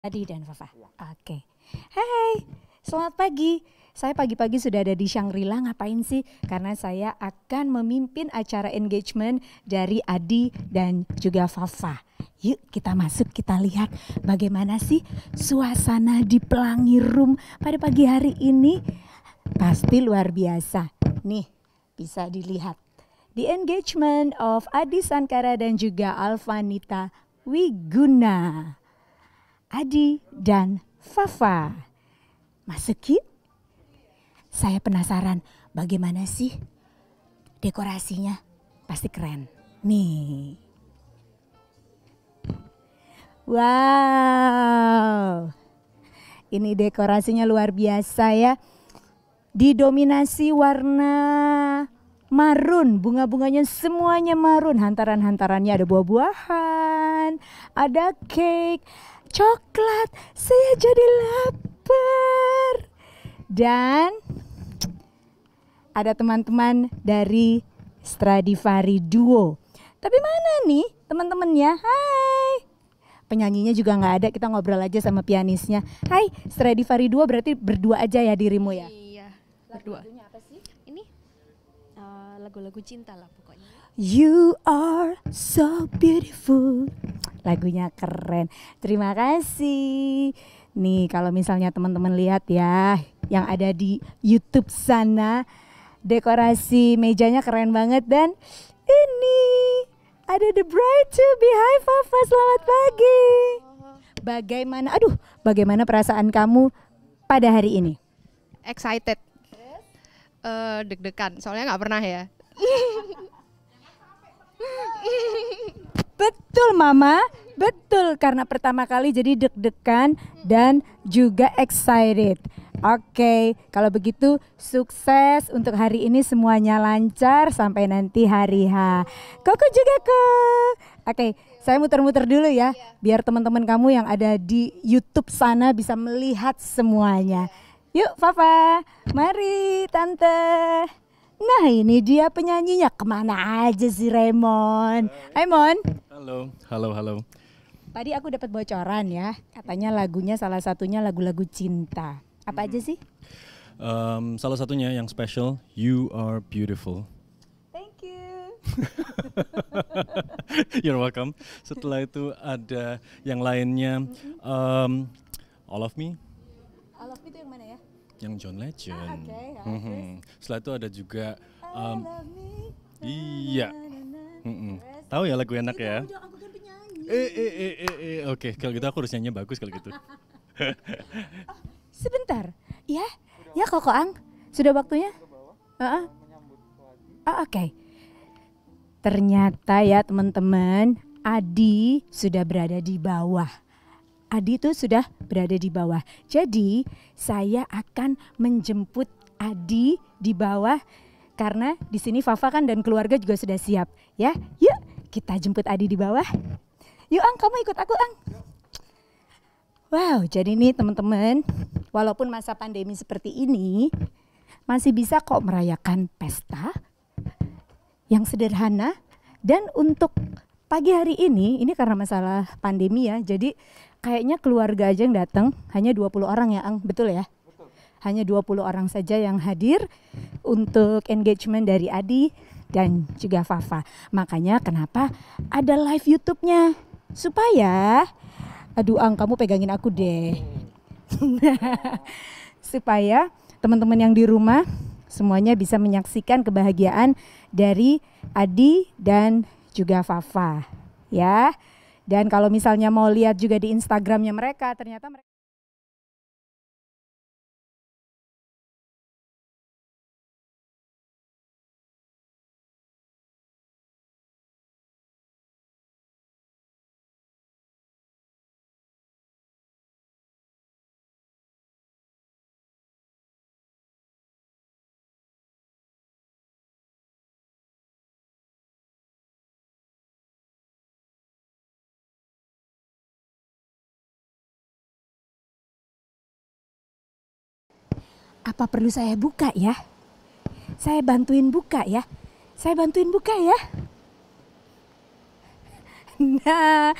Adi dan Fafa. Oke. Hai, selamat pagi. Saya pagi-pagi sudah ada di Shangri-La, ngapain sih? Karena saya akan memimpin acara engagement dari Adi dan juga Fafa. Yuk kita masuk, kita lihat bagaimana sih suasana di Pelangi Room pada pagi hari ini. Pasti luar biasa. Nih, bisa dilihat. The Engagement of Adi Sankara dan juga Alvanita Wiguna. Adi dan Fafa. Masuk yuk. Saya penasaran bagaimana sih dekorasinya. Pasti keren. Nih. Wow. Ini dekorasinya luar biasa ya. Didominasi warna marun, bunga-bunganya semuanya marun. Hantaran-hantarannya ada buah-buahan, ada cake, coklat. Saya jadi lapar. Dan ada teman-teman dari Stradivari Duo. Tapi mana nih teman-temannya? Hai. Penyanyinya juga nggak ada, kita ngobrol aja sama pianisnya. Hai, Stradivari Duo berarti berdua aja ya dirimu ya? Iya, berdua. Lagunya apa sih? Ini lagu-lagu cinta lah pokoknya. You are so beautiful. Lagunya keren. Terima kasih. Nih kalau misalnya teman-teman lihat ya, yang ada di YouTube sana, dekorasi mejanya keren banget. Dan ini ada the bride to be. Hai Fafa, selamat pagi. Bagaimana perasaan kamu pada hari ini? Excited. Deg-degan, soalnya nggak pernah ya. Betul Mama, betul, karena pertama kali jadi deg-degan dan juga excited. Oke, kalau begitu sukses untuk hari ini, semuanya lancar sampai nanti hari H. Koko juga kok. Oke, saya muter-muter dulu ya, biar teman-teman kamu yang ada di YouTube sana bisa melihat semuanya. Yuk Fafa, mari Tante. Nah ini dia penyanyinya, kemana aja sih Raymond? Hai Mon. Halo. Tadi aku dapat bocoran ya, katanya lagunya salah satunya lagu-lagu cinta. Apa aja sih? Salah satunya yang special, You Are Beautiful. Thank you. You're welcome. Setelah itu ada yang lainnya, All of Me. All of Me itu yang mana ya? Yang John Legend. Oke. Setelah itu ada juga, All of Me. iya. Tahu ya lagu enak ya? Udah, aku kan penyanyi. Oke, kalau gitu aku harus nyanyi bagus kalau gitu. Sebentar, ya Koko Ang, sudah waktunya? Oke. Ternyata ya teman-teman, Adi sudah berada di bawah. Adi itu sudah berada di bawah. Jadi saya akan menjemput Adi di bawah karena di sini Fafa kan dan keluarga juga sudah siap. Ya, yuk kita jemput Adi di bawah. Yuk Ang, kamu ikut aku Ang. Wow, jadi nih teman-teman, walaupun masa pandemi seperti ini, masih bisa kok merayakan pesta yang sederhana. Dan untuk pagi hari ini karena masalah pandemi ya, jadi kayaknya keluarga aja yang datang, hanya 20 orang ya Ang, betul ya? Betul. Hanya 20 orang saja yang hadir untuk engagement dari Adi dan juga Fafa. Makanya kenapa ada live YouTube-nya, supaya, aduh Ang kamu pegangin aku deh. Supaya teman-teman yang di rumah semuanya bisa menyaksikan kebahagiaan dari Adi dan juga Fafa ya. Dan kalau misalnya mau lihat juga di Instagramnya mereka, ternyata mereka apa perlu saya buka ya? Saya bantuin buka ya? Nah,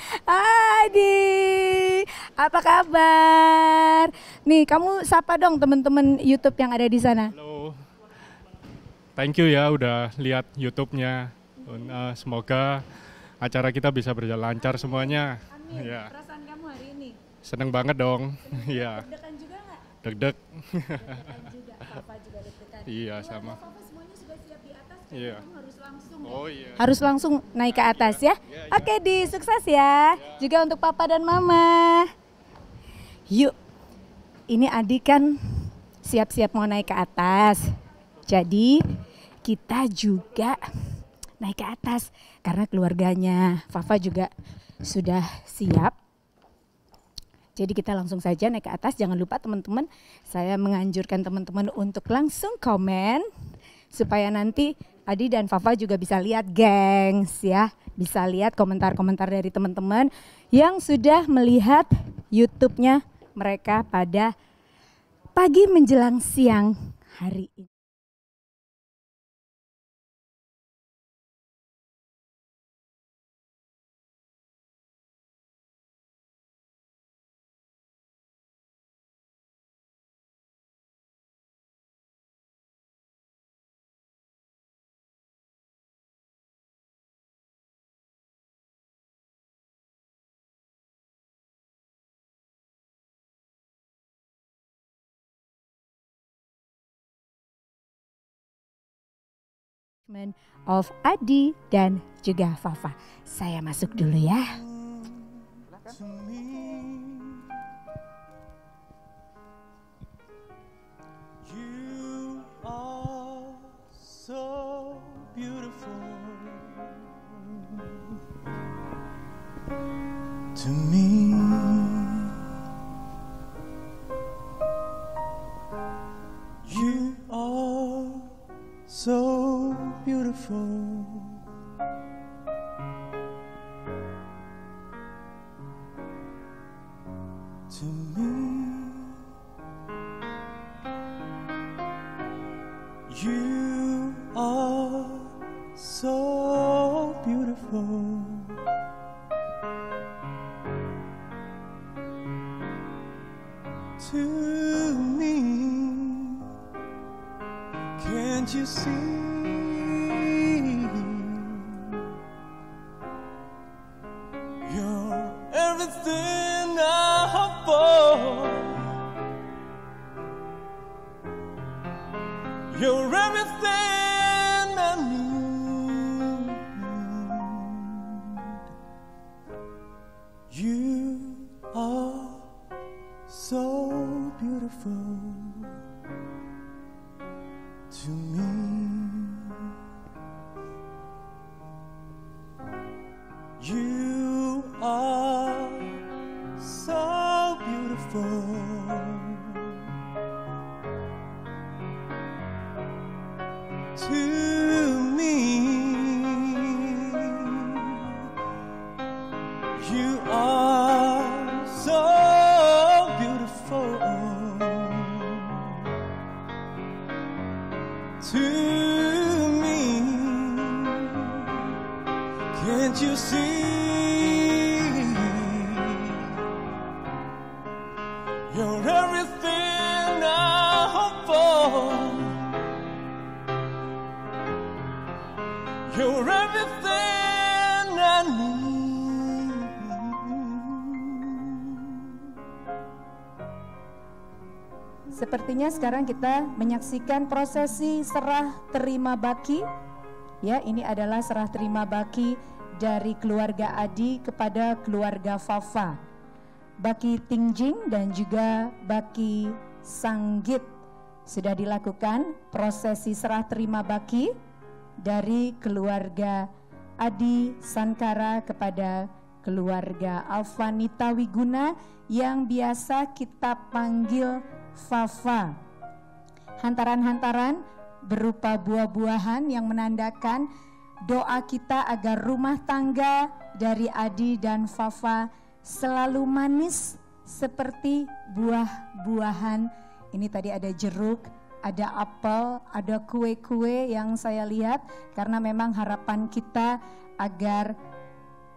Adi, apa kabar? Nih, kamu sapa dong teman-teman YouTube yang ada di sana. Halo, thank you ya udah lihat YouTube-nya. Semoga acara kita bisa berjalan lancar semuanya. Amin. Ya. Perasaan kamu hari ini? Seneng banget dong. Iya. Deg-degan juga nggak? Deg-deg. Deg-degan juga, Papa juga deg-degan. Iya, sama. Papa semuanya sudah siap di atas, Iya. kamu harus langsung ya? Oh iya. Harus langsung naik ke atas ya? Iya. Oke, di sukses ya. Juga untuk Papa dan Mama. Yuk, ini Adi kan siap-siap mau naik ke atas. Jadi kita juga naik ke atas karena keluarganya Fafa juga sudah siap. Jadi kita langsung saja naik ke atas. Jangan lupa teman-teman, saya menganjurkan teman-teman untuk langsung komen supaya nanti Adi dan Fafa juga bisa lihat, gengs ya. Bisa lihat komentar-komentar dari teman-teman yang sudah melihat YouTube-nya mereka pada pagi menjelang siang hari ini. Of Adi dan juga Fafa. Saya masuk dulu ya. To me, you are so beautiful. To me, you are so beautiful. To me, you are so beautiful. To me, can't you see? You're everything I hope for. You're everything I need. You are so beautiful to me. You are so beautiful to me. You are so beautiful to me. Can't you see? You're everything I hope for. You're everything I need. Sepertinya sekarang kita menyaksikan prosesi serah terima baki. Ya, ini adalah serah terima baki dari keluarga Adi kepada keluarga Fafa. Baki Tingjing dan juga Baki Sanggit sudah dilakukan prosesi serah terima baki dari keluarga Adi Sankara kepada keluarga Alvanita Wiguna yang biasa kita panggil Fafa. Hantaran-hantaran berupa buah-buahan yang menandakan doa kita agar rumah tangga dari Adi dan Fafa selalu manis seperti buah-buahan. Ini tadi ada jeruk, ada apel, ada kue-kue yang saya lihat, karena memang harapan kita agar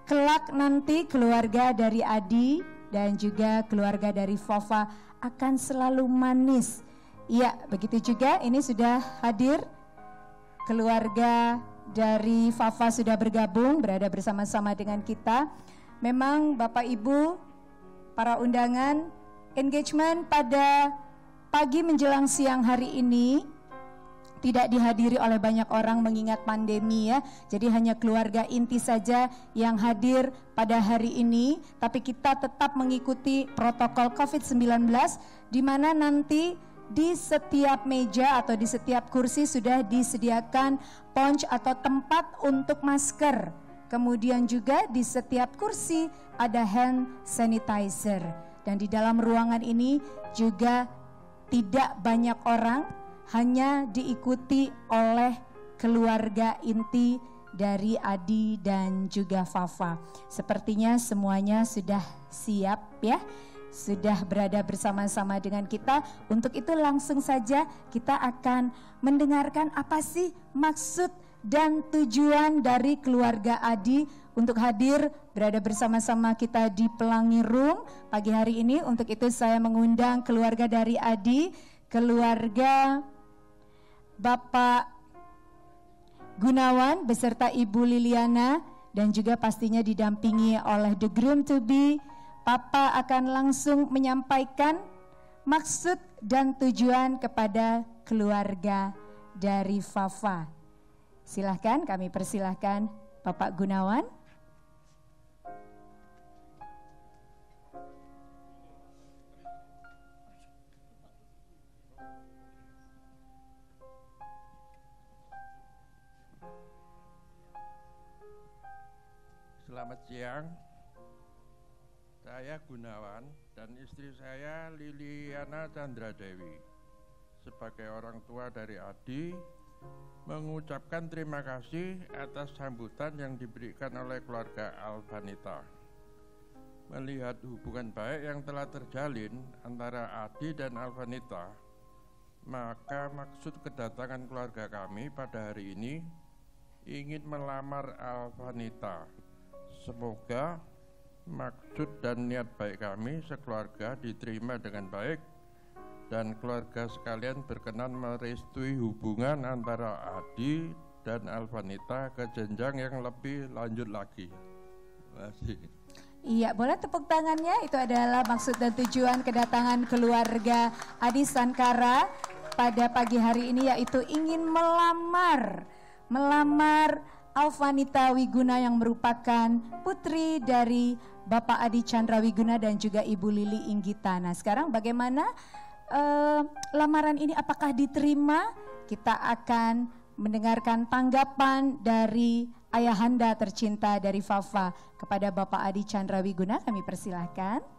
kelak nanti keluarga dari Adi dan juga keluarga dari Fafa akan selalu manis. Iya, begitu juga ini sudah hadir keluarga dari Fafa sudah bergabung, berada bersama-sama dengan kita. Memang Bapak Ibu, para undangan, engagement pada pagi menjelang siang hari ini tidak dihadiri oleh banyak orang mengingat pandemi ya. Jadi hanya keluarga inti saja yang hadir pada hari ini. Tapi kita tetap mengikuti protokol COVID-19 di mana nanti di setiap meja atau di setiap kursi sudah disediakan pouch atau tempat untuk masker. Kemudian juga di setiap kursi ada hand sanitizer. Dan di dalam ruangan ini juga tidak banyak orang, hanya diikuti oleh keluarga inti dari Adi dan juga Fafa. Sepertinya semuanya sudah siap ya, sudah berada bersama-sama dengan kita. Untuk itu langsung saja kita akan mendengarkan apa sih maksud dan tujuan dari keluarga Adi untuk hadir berada bersama-sama kita di Pelangi Room pagi hari ini. Untuk itu saya mengundang keluarga dari Adi, keluarga Bapak Gunawan beserta Ibu Liliana dan juga pastinya didampingi oleh the groom to be. Papa akan langsung menyampaikan maksud dan tujuan kepada keluarga dari Fafa. Silahkan, kami persilahkan Bapak Gunawan. Selamat siang, saya Gunawan dan istri saya Liliana Chandra Dewi. Sebagai orang tua dari Adi, mengucapkan terima kasih atas sambutan yang diberikan oleh keluarga Alvanita. Melihat hubungan baik yang telah terjalin antara Adi dan Alvanita, maka maksud kedatangan keluarga kami pada hari ini ingin melamar Alvanita. Semoga maksud dan niat baik kami sekeluarga diterima dengan baik dan keluarga sekalian berkenan merestui hubungan antara Adi dan Alvanita ke jenjang yang lebih lanjut lagi. Terima kasih. Iya, boleh tepuk tangannya. Itu adalah maksud dan tujuan kedatangan keluarga Adi Sankara pada pagi hari ini, yaitu ingin melamar Alvanita Wiguna yang merupakan putri dari Bapak Adi Chandra Wiguna dan juga Ibu Lili Inggita. Nah, sekarang bagaimana lamaran ini, apakah diterima? Kita akan mendengarkan tanggapan dari ayahanda tercinta dari Fafa kepada Bapak Adi Chandra Wiguna. Kami persilahkan.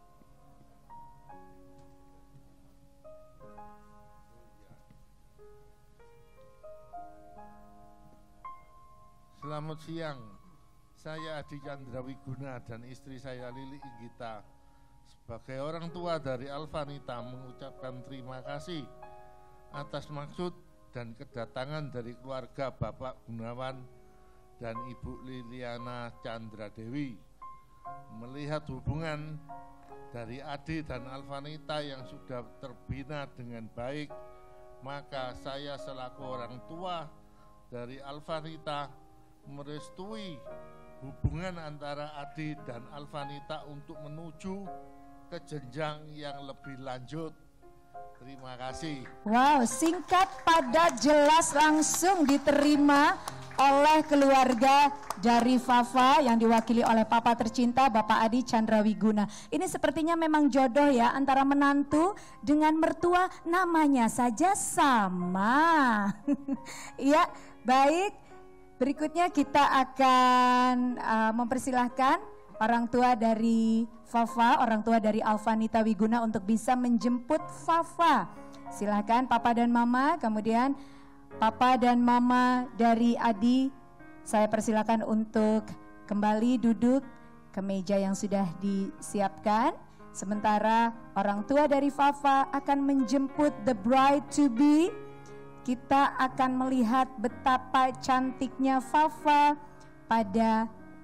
Selamat siang, saya Adi Chandra Wiguna dan istri saya Lili Inggita. Sebagai orang tua dari Alvanita mengucapkan terima kasih atas maksud dan kedatangan dari keluarga Bapak Gunawan dan Ibu Liliana Chandra Dewi. Melihat hubungan dari Adi dan Alvanita yang sudah terbina dengan baik, maka saya selaku orang tua dari Alvanita merestui hubungan antara Adi dan Alvanita untuk menuju ke jenjang yang lebih lanjut. Terima kasih. Wow, singkat, padat, jelas, langsung diterima oleh keluarga dari Fafa yang diwakili oleh Papa tercinta Bapak Adi Chandra Wiguna. Ini sepertinya memang jodoh ya, antara menantu dengan mertua, namanya saja sama. Ya, baik. Berikutnya kita akan mempersilahkan orang tua dari Fafa, orang tua dari Alvanita Wiguna untuk bisa menjemput Fafa. Silahkan Papa dan Mama, kemudian Papa dan Mama dari Adi, saya persilakan untuk kembali duduk ke meja yang sudah disiapkan. Sementara orang tua dari Fafa akan menjemput the bride to be. Kita akan melihat betapa cantiknya Fafa pada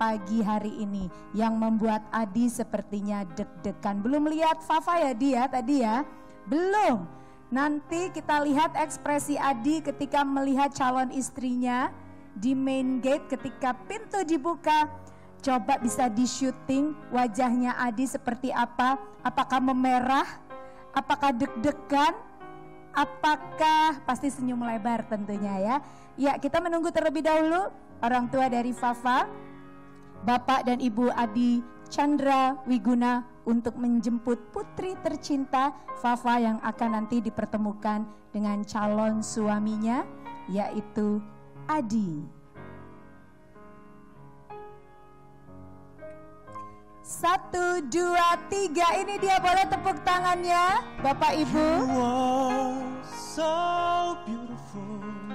pagi hari ini yang membuat Adi sepertinya deg-degan? Belum lihat Fafa ya dia tadi ya? Belum. Nanti kita lihat ekspresi Adi ketika melihat calon istrinya di main gate ketika pintu dibuka. Coba bisa di syuting wajahnya Adi seperti apa? Apakah memerah? Apakah deg-degan? Apakah pasti senyum lebar tentunya ya? Ya, kita menunggu terlebih dahulu orang tua dari Fafa, Bapak dan Ibu Adi Chandra Wiguna untuk menjemput putri tercinta Fafa yang akan nanti dipertemukan dengan calon suaminya yaitu Adi. 1, 2, 3, ini dia, boleh tepuk tangannya Bapak Ibu. You are so beautiful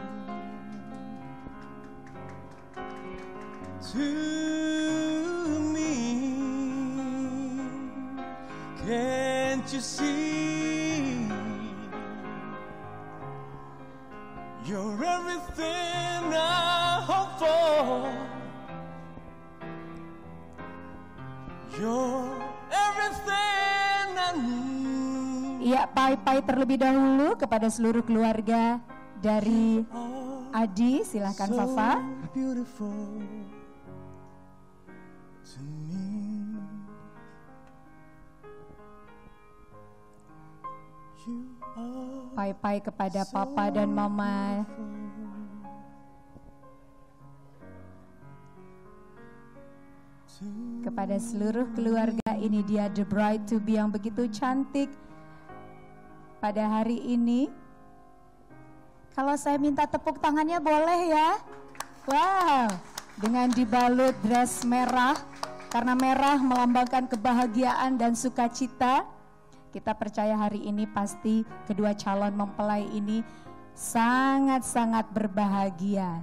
to me. Can't you see? You're everything I hope for. You're everything I need. Ya, pai-pai terlebih dahulu kepada seluruh keluarga dari Adi, silahkan Fafa. Beautiful to me. You are Pai-pai kepada Papa dan Mama. Kepada seluruh keluarga, ini dia the bride to be yang begitu cantik pada hari ini. Kalau saya minta tepuk tangannya boleh ya? Wow, dengan dibalut dress merah, karena merah melambangkan kebahagiaan dan sukacita. Kita percaya hari ini pasti kedua calon mempelai ini sangat-sangat berbahagia.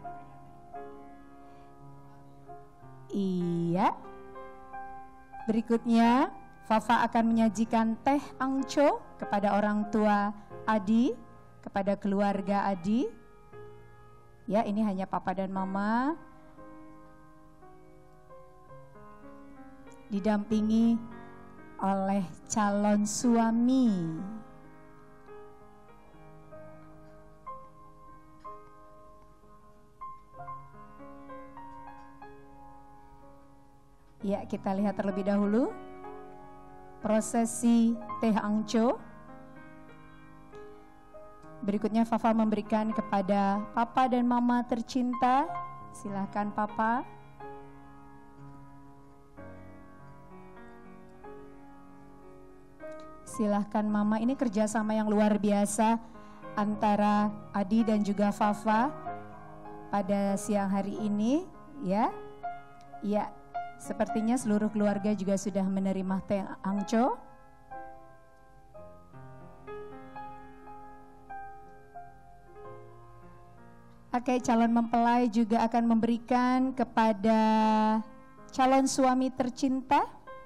Iya. Berikutnya Fafa akan menyajikan teh angco kepada orang tua Adi, kepada keluarga Adi. Ya, ini hanya Papa dan Mama. Didampingi oleh calon suami. Ya, kita lihat terlebih dahulu prosesi teh angco. Berikutnya Fafa memberikan kepada Papa dan Mama tercinta. Silahkan Papa. Silahkan Mama. Ini kerjasama yang luar biasa antara Adi dan juga Fafa pada siang hari ini, ya. Ya, sepertinya seluruh keluarga juga sudah menerima teh angco. Oke, calon mempelai juga akan memberikan kepada calon suami tercinta.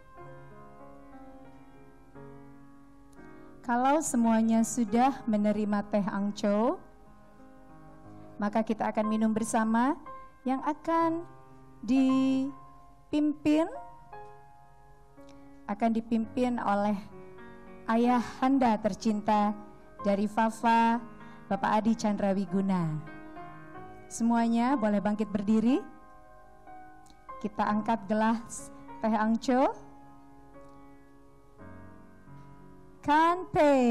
Kalau semuanya sudah menerima teh angco, maka kita akan minum bersama yang akan dipimpin oleh ayahanda tercinta dari Fafa, Bapak Adi Chandra Wiguna. Semuanya boleh bangkit berdiri. Kita angkat gelas teh angco. Kanpe.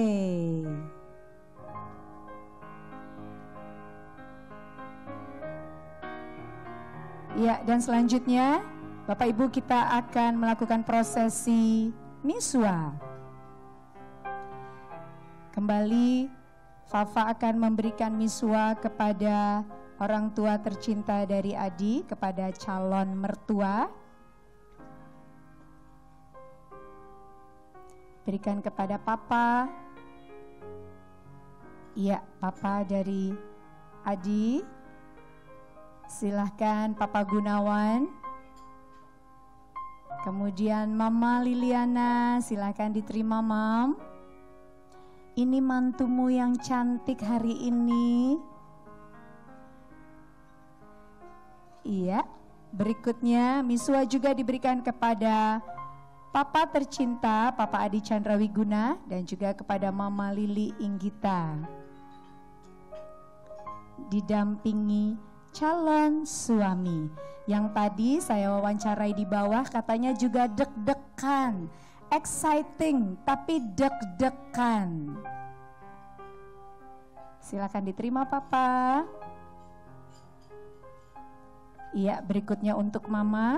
Ya, dan selanjutnya Bapak Ibu kita akan melakukan prosesi miswa. Kembali Fafa akan memberikan miswa kepada orang tua tercinta dari Adi, kepada calon mertua. Berikan kepada Papa. Iya, Papa dari Adi. Silahkan Papa Gunawan. Kemudian Mama Liliana, silahkan diterima Mam. Ini mantumu yang cantik hari ini. Iya, Berikutnya misua juga diberikan kepada Papa tercinta, Papa Adi Chandrawiguna, dan juga kepada Mama Lili Inggita. Didampingi calon suami. Yang tadi saya wawancarai di bawah katanya juga deg-degan, exciting tapi deg-degan. Silakan diterima Papa. Iya, berikutnya untuk Mama.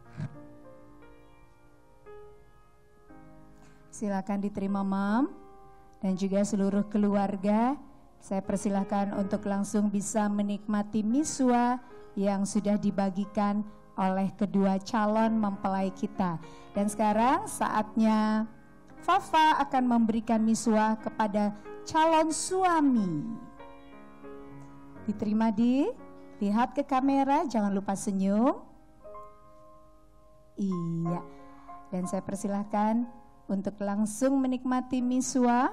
Silakan diterima Mam, dan juga seluruh keluarga. Saya persilahkan untuk langsung bisa menikmati misua yang sudah dibagikan oleh kedua calon mempelai kita. Dan sekarang saatnya Fafa akan memberikan misua kepada calon suami. Diterima lihat ke kamera, jangan lupa senyum. Iya, dan saya persilahkan untuk langsung menikmati misua.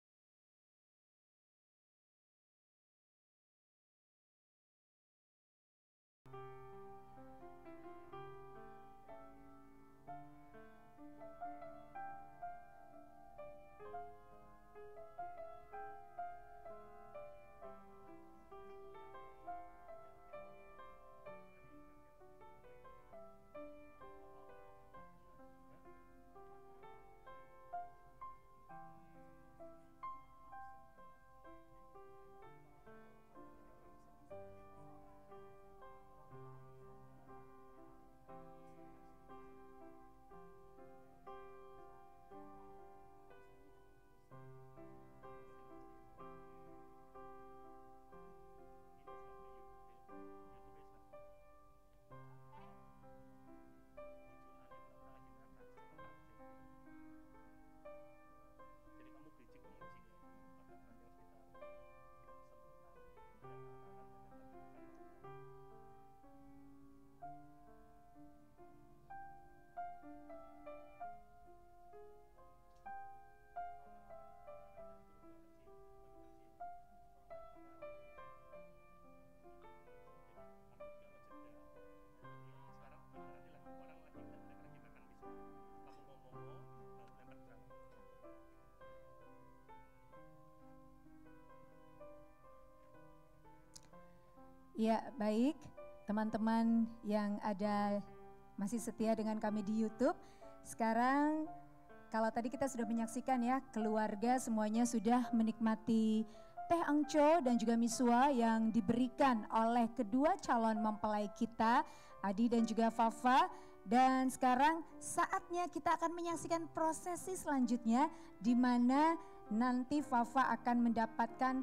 Ya, baik teman-teman yang ada masih setia dengan kami di YouTube. Sekarang kalau tadi kita sudah menyaksikan ya, keluarga semuanya sudah menikmati teh angco dan juga misua yang diberikan oleh kedua calon mempelai kita, Adi dan juga Fafa. Dan sekarang saatnya kita akan menyaksikan prosesi selanjutnya, di mana nanti Fafa akan mendapatkan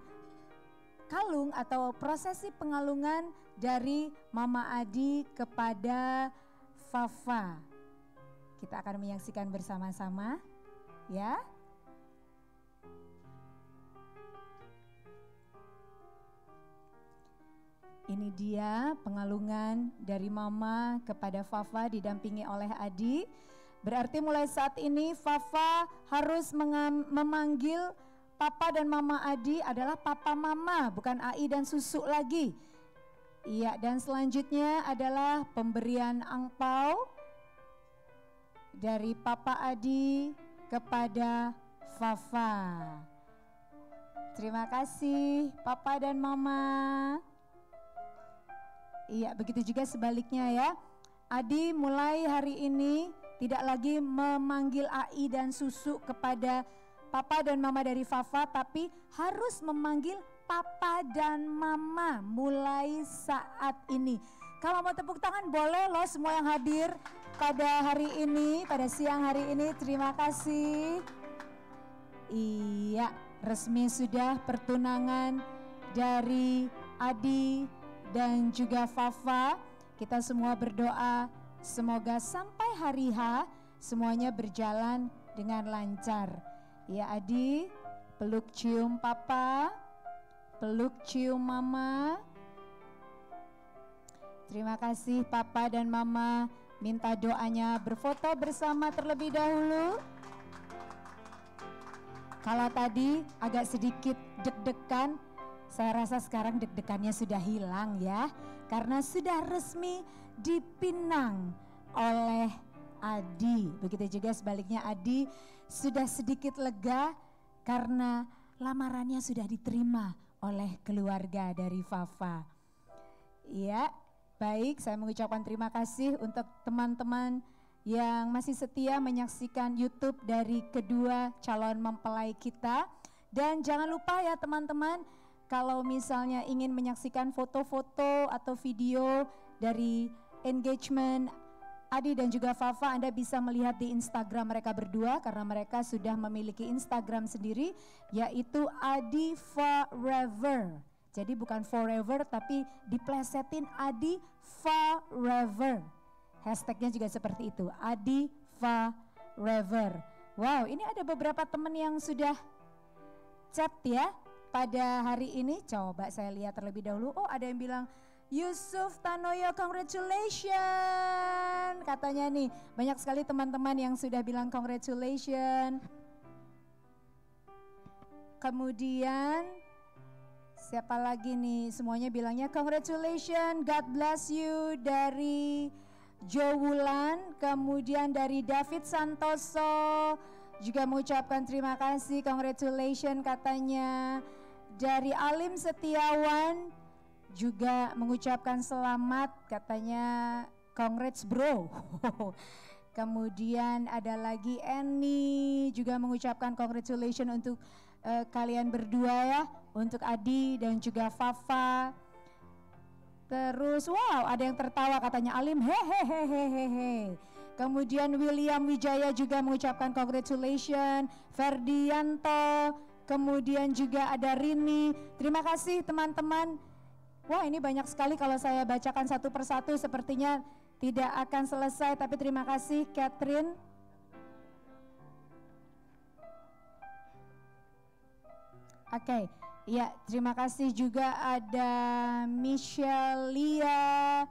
kalung atau prosesi pengalungan dari Mama Adi kepada Fafa. Kita akan menyaksikan bersama-sama ya. Ini dia pengalungan dari Mama kepada Fafa didampingi oleh Adi. Berarti mulai saat ini Fafa harus memanggil Papa dan Mama Adi adalah Papa Mama, bukan Ai dan Susu lagi. Iya, dan selanjutnya adalah pemberian angpau dari Papa Adi kepada Fafa. Terima kasih Papa dan Mama. Iya, begitu juga sebaliknya ya. Adi mulai hari ini tidak lagi memanggil Ai dan Susu kepada Papa dan Mama dari Fafa, tapi harus memanggil Papa dan Mama mulai saat ini. Kalau mau tepuk tangan boleh loh semua yang hadir pada hari ini, pada siang hari ini. Terima kasih. Iya, resmi sudah pertunangan dari Adi dan juga Fafa. Kita semua berdoa semoga sampai hari H semuanya berjalan dengan lancar. Ya Adi, peluk cium Papa, peluk cium Mama. Terima kasih Papa dan Mama, minta doanya berfoto bersama terlebih dahulu. Kalau tadi agak sedikit deg-degan, Saya rasa sekarang deg-degannya sudah hilang ya, karena sudah resmi dipinang oleh Adi. Begitu juga sebaliknya, Adi sudah sedikit lega karena lamarannya sudah diterima oleh keluarga dari Fafa. Ya, baik, saya mengucapkan terima kasih untuk teman-teman yang masih setia menyaksikan YouTube dari kedua calon mempelai kita. Dan jangan lupa ya teman-teman, kalau misalnya ingin menyaksikan foto-foto atau video dari engagement Adi dan juga Fafa, Anda bisa melihat di Instagram mereka berdua karena mereka sudah memiliki Instagram sendiri, yaitu Adi Forever. Jadi bukan forever tapi diplesetin Adi Forever. Hashtagnya juga seperti itu, Adi Forever. Wow, ini ada beberapa teman yang sudah chat ya pada hari ini. Coba saya lihat terlebih dahulu. Oh, ada yang bilang Yusuf Tanoyo, congratulations. Katanya nih, banyak sekali teman-teman yang sudah bilang congratulations. Kemudian siapa lagi nih? Semuanya bilangnya congratulations, God bless you dari Jo Wulan, kemudian dari David Santoso juga mengucapkan terima kasih, congratulations katanya. Dari Alim Setiawan juga mengucapkan selamat, katanya congrats bro. Kemudian ada lagi Eni juga mengucapkan congratulations untuk kalian berdua ya, untuk Adi dan juga Fafa. Terus wow, ada yang tertawa katanya Alim hehehehehe. Kemudian William Wijaya juga mengucapkan congratulations, Ferdianto, kemudian juga ada Rini. Terima kasih teman-teman. Wah, ini banyak sekali, kalau saya bacakan satu persatu sepertinya tidak akan selesai, tapi terima kasih Catherine. Oke. Ya, terima kasih juga ada Michelle Lia.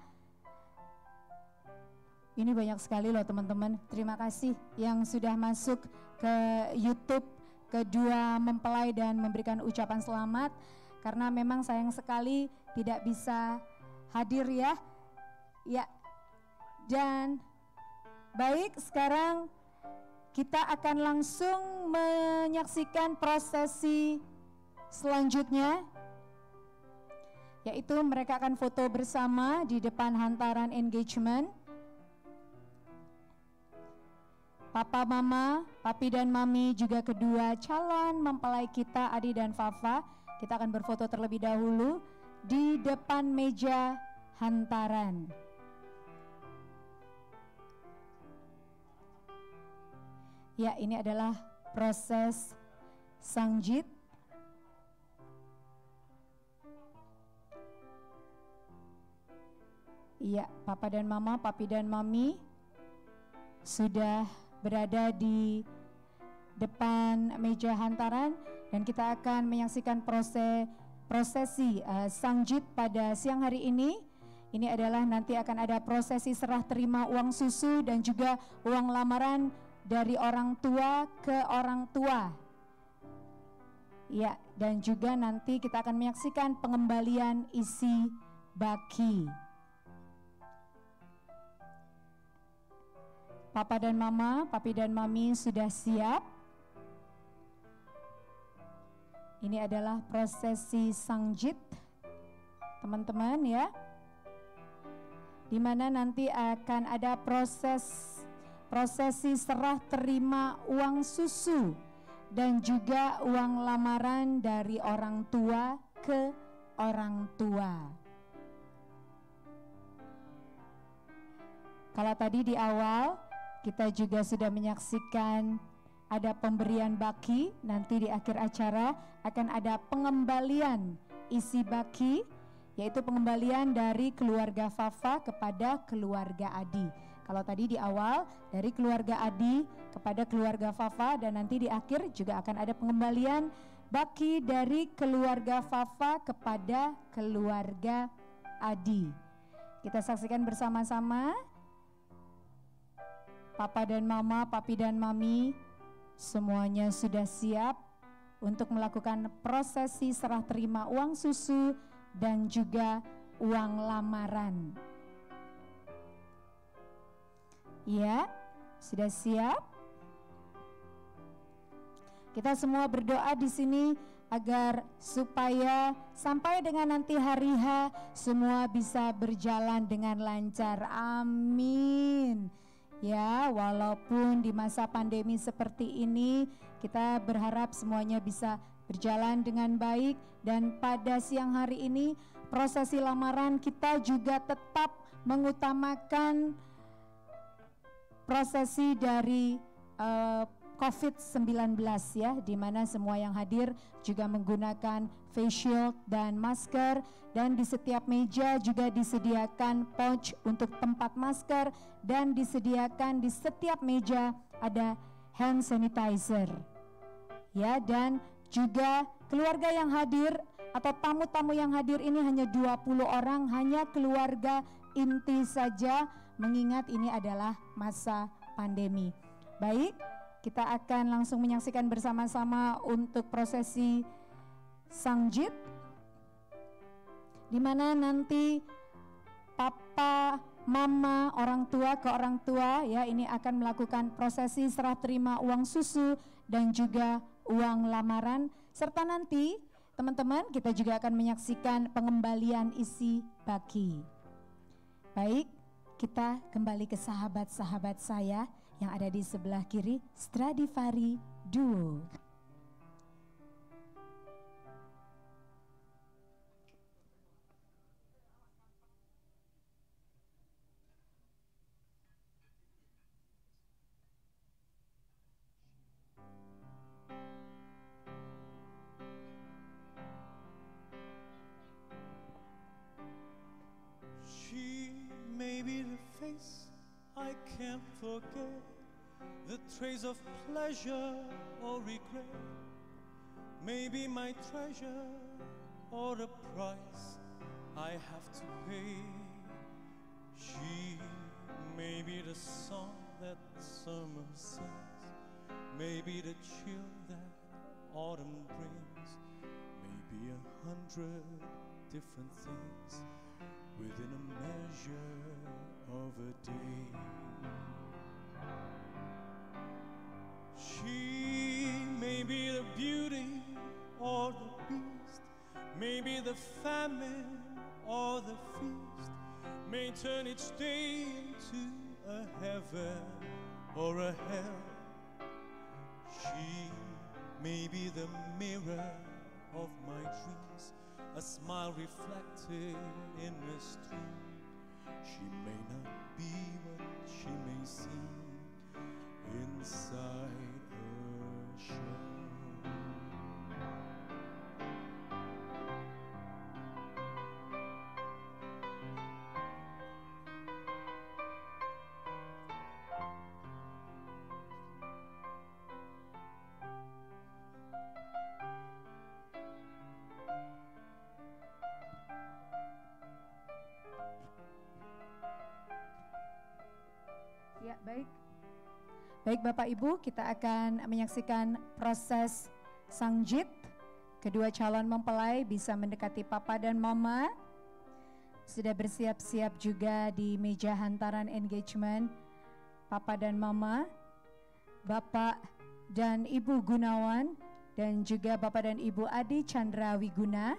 Ini banyak sekali loh teman-teman. Terima kasih yang sudah masuk ke YouTube kedua mempelai dan memberikan ucapan selamat. Karena memang sayang sekali tidak bisa hadir ya. Ya. Dan baik, sekarang kita akan langsung menyaksikan prosesi selanjutnya, yaitu mereka akan foto bersama di depan hantaran engagement. Papa, Mama, Papi dan Mami juga kedua calon mempelai kita Adi dan Fafa, kita akan berfoto terlebih dahulu di depan meja hantaran. Ya, ini adalah proses sangjit. Iya, Papa dan Mama, Papi dan Mami sudah berada di depan meja hantaran dan kita akan menyaksikan prosesi sangjit pada siang hari ini. Ini adalah nanti akan ada prosesi serah terima uang susu dan juga uang lamaran dari orang tua ke orang tua. Ya, dan juga nanti kita akan menyaksikan pengembalian isi baki. Papa dan Mama, Papi dan Mami sudah siap. Ini adalah prosesi sangjit, teman-teman ya. Di mana nanti akan ada prosesi serah terima uang susu dan juga uang lamaran dari orang tua ke orang tua. Kalau tadi di awal kita juga sudah menyaksikan ada pemberian baki, nanti di akhir acara akan ada pengembalian isi baki, yaitu pengembalian dari keluarga Fafa kepada keluarga Adi. Kalau tadi di awal dari keluarga Adi kepada keluarga Fafa, dan nanti di akhir juga akan ada pengembalian baki dari keluarga Fafa kepada keluarga Adi. Kita saksikan bersama-sama. Papa dan Mama, Papi dan Mami semuanya sudah siap untuk melakukan prosesi serah terima uang susu dan juga uang lamaran. Ya, sudah siap? Kita semua berdoa di sini agar supaya sampai dengan nanti hari H semua bisa berjalan dengan lancar. Amin. Ya, walaupun di masa pandemi seperti ini kita berharap semuanya bisa berjalan dengan baik, dan pada siang hari ini prosesi lamaran kita juga tetap mengutamakan prosesi dari COVID-19 ya, di mana semua yang hadir juga menggunakan face shield dan masker, dan di setiap meja juga disediakan pouch untuk tempat masker, dan disediakan di setiap meja ada hand sanitizer. Ya, dan juga keluarga yang hadir atau tamu-tamu yang hadir ini hanya 20 orang, hanya keluarga inti saja, mengingat ini adalah masa pandemi. Baik, kita akan langsung menyaksikan bersama-sama untuk prosesi sangjit, di mana nanti papa, mama, orang tua ke orang tua ya, ini akan melakukan prosesi serah terima uang susu dan juga uang lamaran, serta nanti teman-teman kita juga akan menyaksikan pengembalian isi baki. Baik, kita kembali ke sahabat-sahabat saya yang ada di sebelah kiri, Stradivari Duo. She may be the face I can't forget, the trace of pleasure or regret, maybe my treasure or the price I have to pay. She may be the song that summer sings, maybe the chill that autumn brings, maybe 100 different things within a measure of a day. She may be the beauty or the beast, maybe the famine or the feast, may turn each day into a heaven or a hell. She may be the mirror of my dreams, a smile reflected in a stream. She may not be what she may seem inside her shell. Ya, baik. Baik Bapak Ibu, kita akan menyaksikan proses sangjit. Kedua calon mempelai bisa mendekati Papa dan Mama. Sudah bersiap-siap juga di meja hantaran engagement Papa dan Mama, Bapak dan Ibu Gunawan, dan juga Bapak dan Ibu Adi Chandra Wiguna.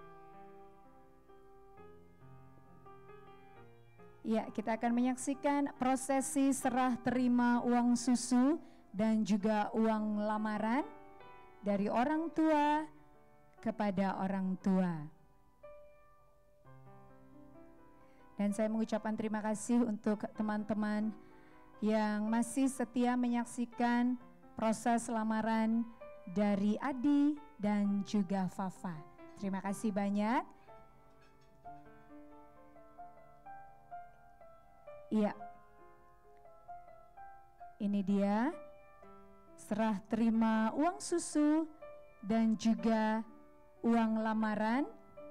Ya, kita akan menyaksikan prosesi serah terima uang susu dan juga uang lamaran dari orang tua kepada orang tua. Dan saya mengucapkan terima kasih untuk teman-teman yang masih setia menyaksikan proses lamaran dari Adi dan juga Fafa. Terima kasih banyak. Iya, ini dia serah terima uang susu dan juga uang lamaran.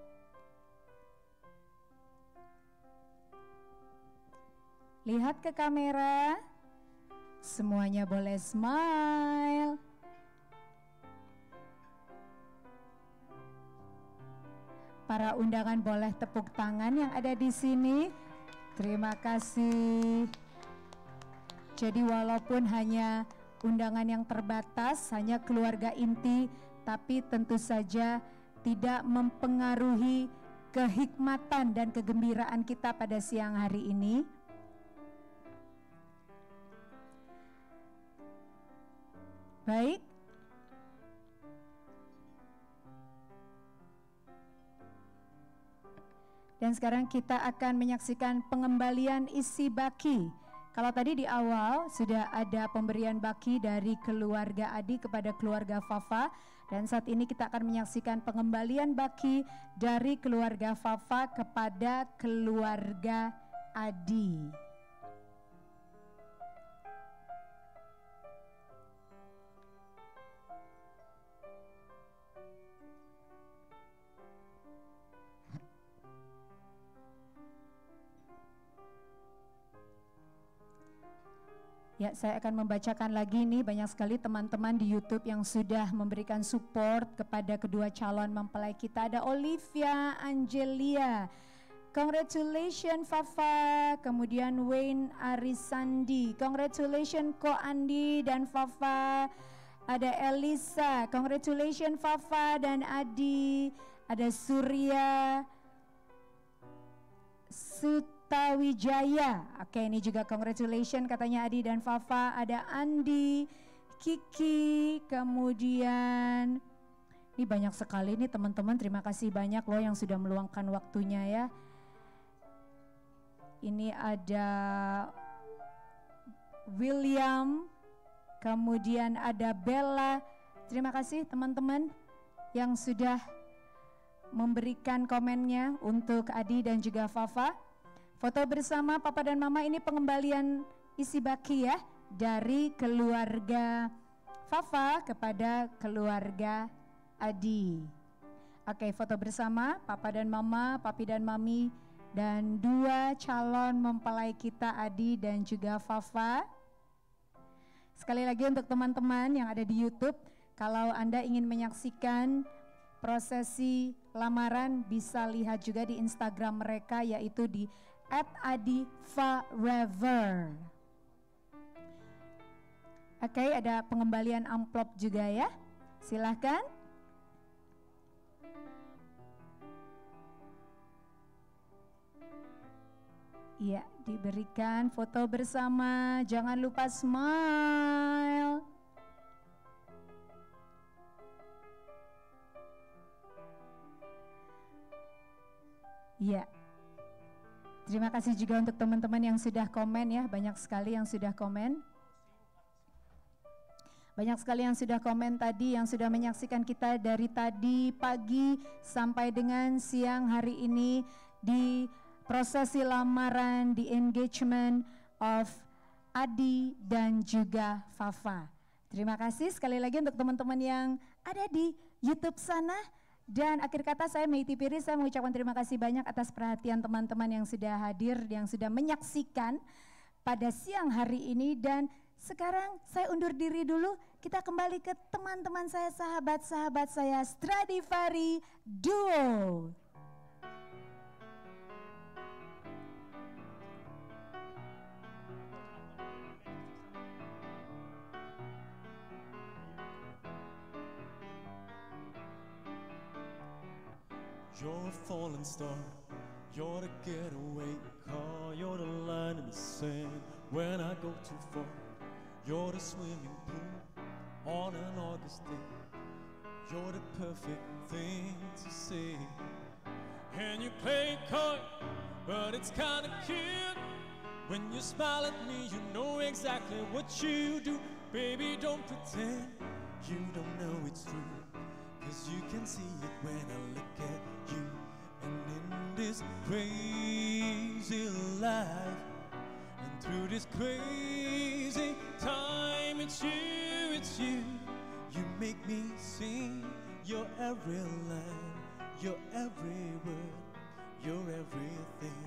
Lihat ke kamera, semuanya boleh smile. Para undangan boleh tepuk tangan yang ada di sini. Terima kasih. Jadi walaupun hanya undangan yang terbatas, hanya keluarga inti, tapi tentu saja tidak mempengaruhi kehikmatan dan kegembiraan kita pada siang hari ini. Baik. Dan sekarang kita akan menyaksikan pengembalian isi baki. Kalau tadi di awal sudah ada pemberian baki dari keluarga Adi kepada keluarga Fafa, dan saat ini kita akan menyaksikan pengembalian baki dari keluarga Fafa kepada keluarga Adi. Ya, saya akan membacakan lagi nih, banyak sekali teman-teman di YouTube yang sudah memberikan support kepada kedua calon mempelai kita. Ada Olivia Angelia, congratulations Fafa. Kemudian Wayne Arisandi, congratulations Ko Andi dan Fafa. Ada Elisa, congratulations Fafa dan Adi. Ada Surya Tawijaya, oke ini juga congratulations katanya Adi dan Fafa. Ada Andi, Kiki, kemudian ini banyak sekali nih teman-teman, terima kasih banyak loh yang sudah meluangkan waktunya ya. Ini ada William, kemudian ada Bella, terima kasih teman-teman yang sudah memberikan komennya untuk Adi dan juga Fafa. Foto bersama Papa dan Mama, ini pengembalian isi baki ya dari keluarga Fafa kepada keluarga Adi. Oke, foto bersama Papa dan Mama, Papi dan Mami, dan dua calon mempelai kita Adi dan juga Fafa. Sekali lagi untuk teman-teman yang ada di YouTube, kalau Anda ingin menyaksikan prosesi lamaran bisa lihat juga di Instagram mereka, yaitu di @adifarever. Oke, ada pengembalian amplop juga ya. Silahkan. Iya, diberikan foto bersama. Jangan lupa smile. Iya. Terima kasih juga untuk teman-teman yang sudah komen ya, banyak sekali yang sudah komen. Banyak sekali yang sudah komen tadi, yang sudah menyaksikan kita dari tadi pagi sampai dengan siang hari ini di prosesi lamaran, di Engagement of Adi dan juga Fafa. Terima kasih sekali lagi untuk teman-teman yang ada di YouTube sana. Dan akhir kata saya Meiti Piri, saya mengucapkan terima kasih banyak atas perhatian teman-teman yang sudah hadir, yang sudah menyaksikan pada siang hari ini. Dan sekarang saya undur diri dulu, kita kembali ke teman-teman saya, sahabat-sahabat saya, Stradivari Duo. You're a falling star, you're the getaway car, you're the line in the sand when I go too far. You're the swimming pool on an August day, you're the perfect thing to say. And you play coy, but it's kinda cute. When you smile at me, you know exactly what you do. Baby, don't pretend you don't know it's true, 'cause you can see it when I look at you. And in this crazy life, and through this crazy time, it's you. You make me sing your every line, your every word, your everything.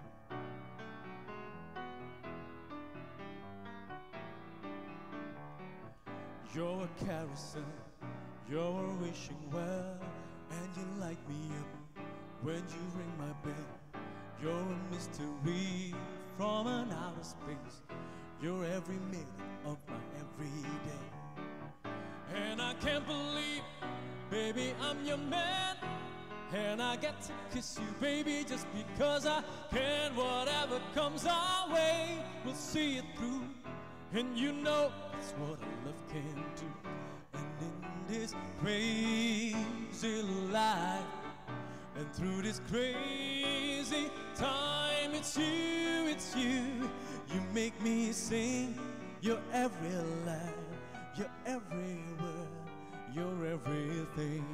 You're a carousel, you're wishing well, and you light me up when you ring my bell. You're a mystery from an outer space. You're every minute of my everyday. And I can't believe, baby, I'm your man. And I get to kiss you, baby, just because I can. Whatever comes our way, we'll see it through. And you know that's what a love can do. And in this crazy life, and through this crazy time, it's you. You make me sing your every line, your every word, your everything.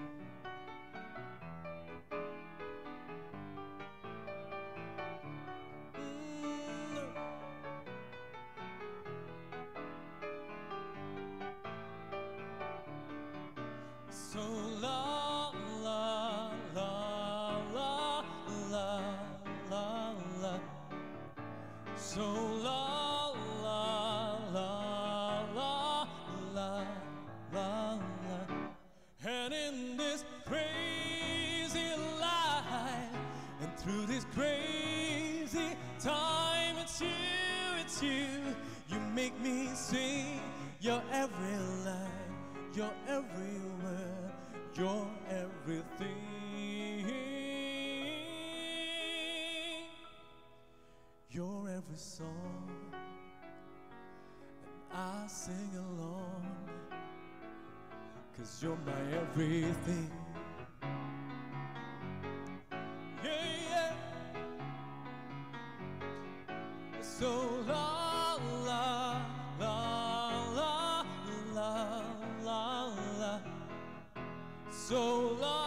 So la la la la la la la. So la la la la la la la. And in this crazy life, and through this crazy time, it's you. You make me sing your every line, your every word, your everything. Your every song, and I sing along, 'cause you're my everything. Yeah, yeah. So la la la la la la la. So la